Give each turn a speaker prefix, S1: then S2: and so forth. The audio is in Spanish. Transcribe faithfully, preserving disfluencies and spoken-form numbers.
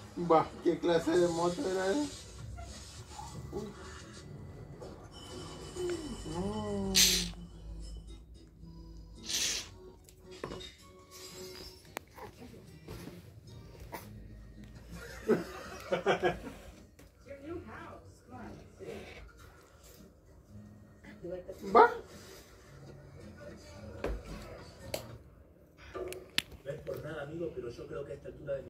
S1: Bah, ¿qué clase de moto era esa? Uy. No. Va.
S2: No es por nada, amigo, pero yo creo que a esta altura de mi